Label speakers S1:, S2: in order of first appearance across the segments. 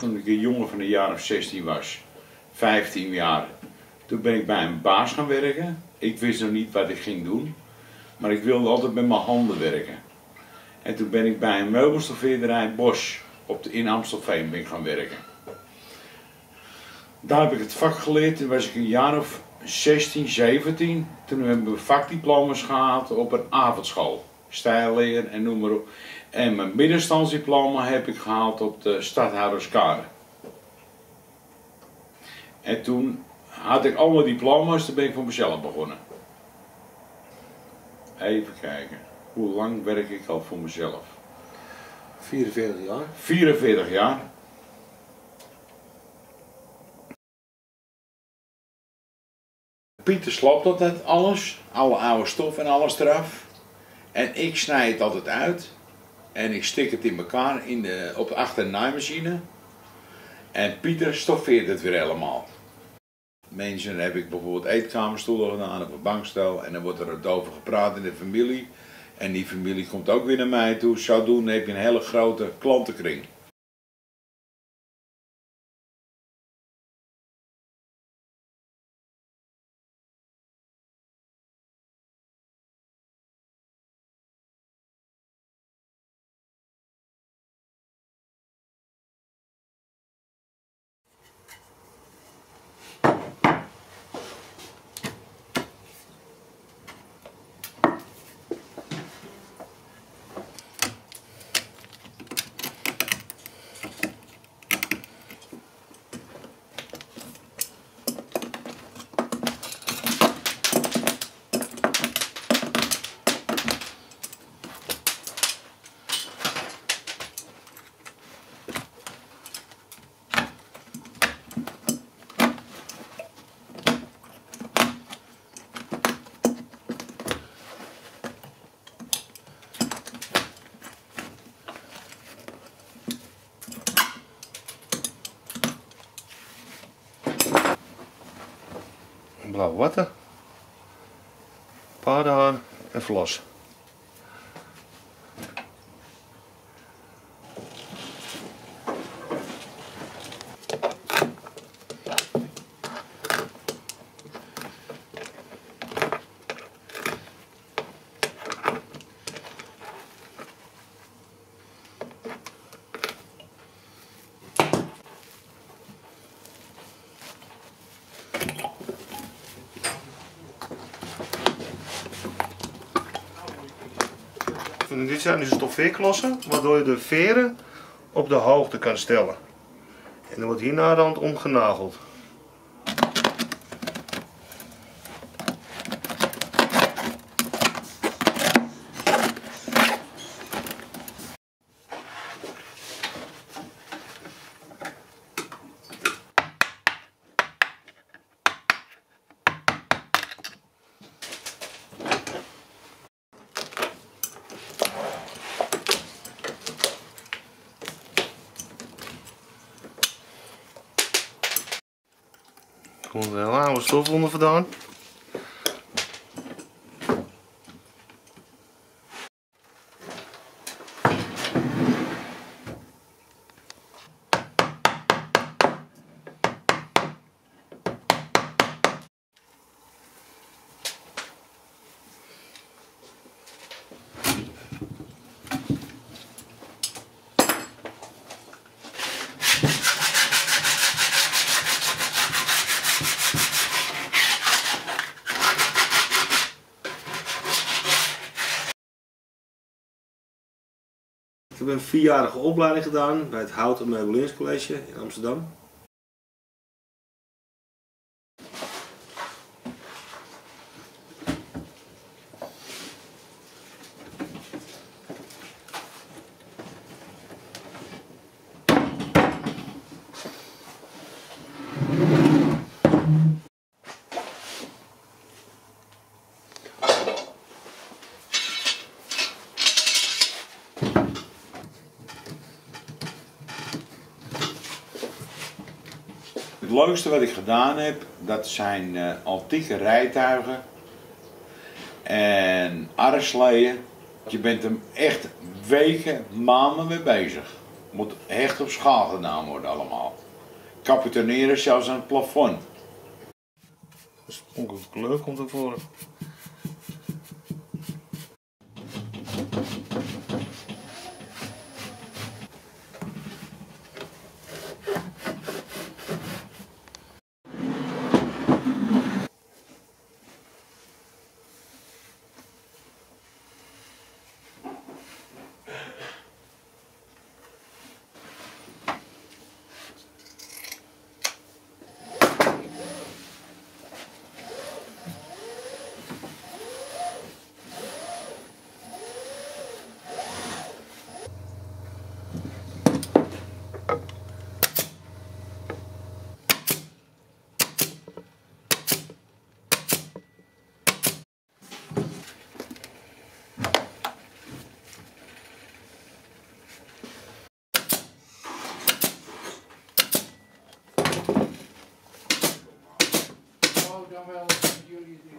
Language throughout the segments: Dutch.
S1: toen ik een jongen van een jaar of 16 was, 15 jaar. Toen ben ik bij een baas gaan werken. Ik wist nog niet wat ik ging doen, maar ik wilde altijd met mijn handen werken. En toen ben ik bij een meubelstoffeerderij Bosch in Amstelveen ben ik gaan werken. Daar heb ik het vak geleerd, toen was ik een jaar of 16, 17. Toen hebben we vakdiploma's gehaald op een avondschool. Stijlleer en noem maar op. En mijn middenstandsdiploma heb ik gehaald op de Stadhouderskade. En toen had ik allemaal diploma's, toen ben ik voor mezelf begonnen. Even kijken, hoe lang werk ik al voor mezelf?
S2: 44 jaar.
S1: 44 jaar. Pieter sloopt altijd alles, alle oude stof en alles eraf. En ik snij het altijd uit. En ik stik het in elkaar achter de naaimachine. En Pieter stoffeert het weer helemaal. Mensen heb ik bijvoorbeeld eetkamerstoelen gedaan op een bankstel. En dan wordt er over gepraat in de familie. En die familie komt ook weer naar mij toe. Zodoende heb je een hele grote klantenkring.
S2: Blauw water, paardenhaar en vlas. En dit zijn dus stoffeerklossen, waardoor je de veren op de hoogte kan stellen. En dan wordt hier naar de hand omgenageld. Er komt een hele oude stof onder vandaan. Ik heb een 4-jarige opleiding gedaan bij het Hout- en Meubeleringscollege in Amsterdam.
S1: Het leukste wat ik gedaan heb, dat zijn antieke rijtuigen en arresleeën. Je bent er echt weken, maanden mee bezig. Moet echt op schaal gedaan worden allemaal. Capitoneren zelfs aan het plafond.
S2: Oorspronkelijke kleur komt er voor.
S1: Dan wel jullie doen.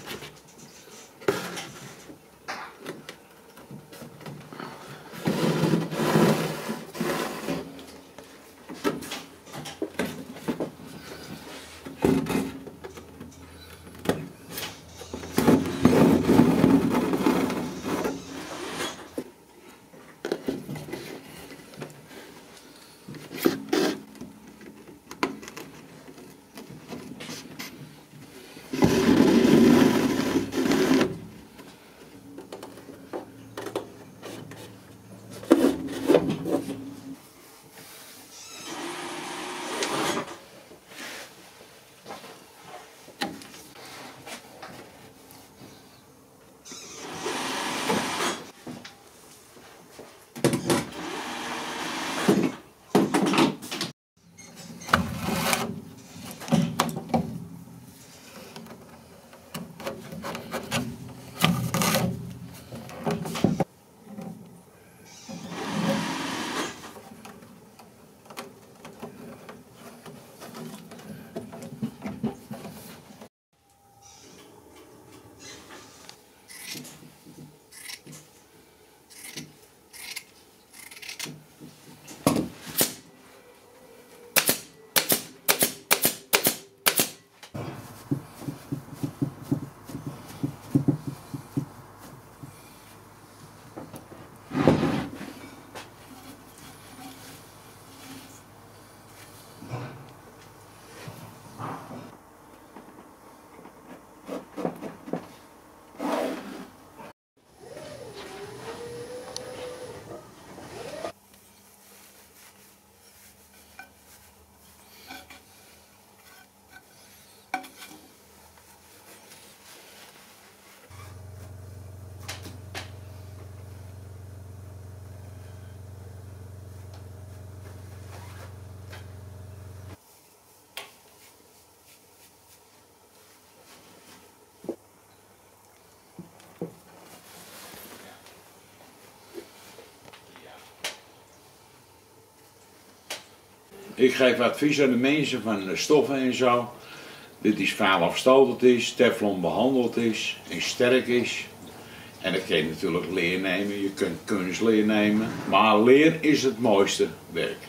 S1: Ik geef advies aan de mensen van de stoffen en zo. Dit is vuil afstotend is, teflon behandeld is en sterk is. En dan kun je natuurlijk leer nemen, je kunt kunstleer nemen. Maar leer is het mooiste werk.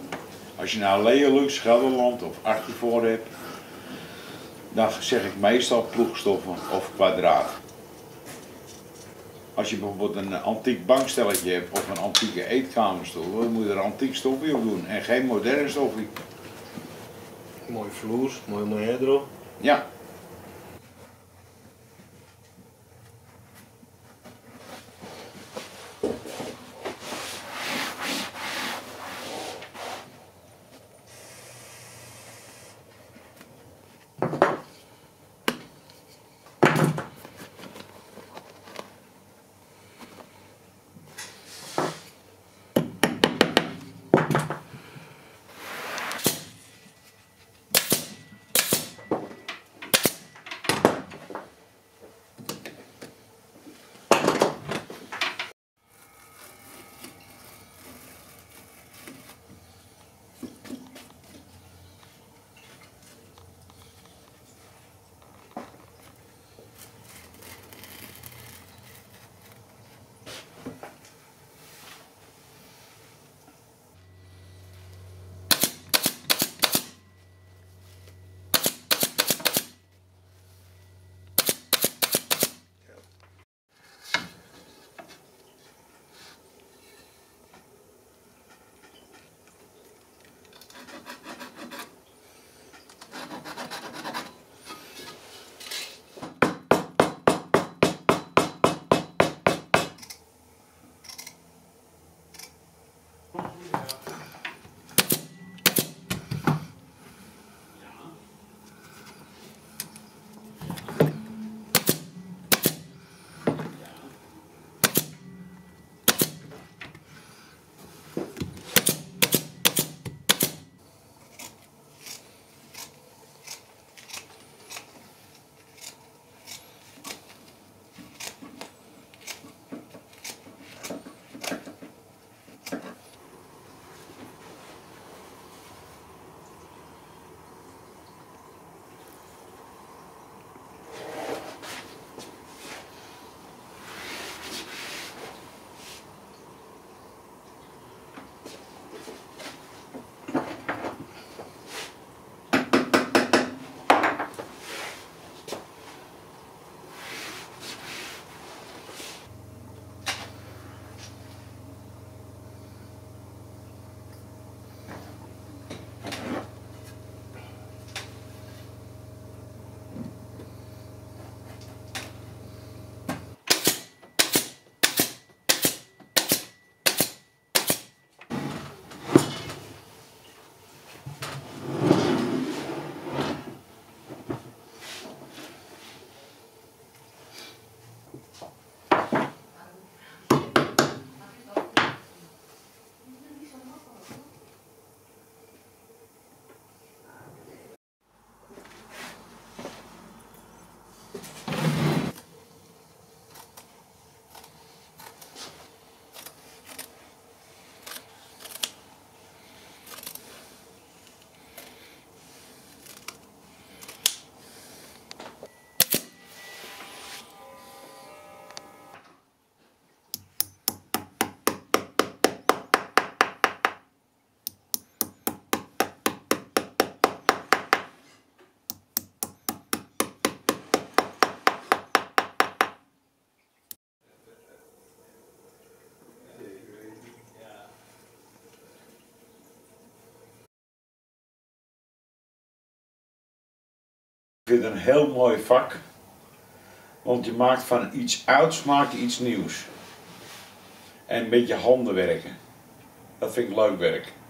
S1: Als je nou Leolux, Gelderland of Archifor hebt, dan zeg ik meestal ploegstoffen of kwadraat. Als je bijvoorbeeld een antiek bankstelletje hebt of een antieke eetkamerstoel, dan moet je er antiek stofje op doen en geen moderne stofje.
S2: Mooie vloers, mooi moedro.
S1: Ja. vind het een heel mooi vak. Want je maakt van iets ouds maak je iets nieuws. En een beetje handen werken. Dat vind ik leuk werk.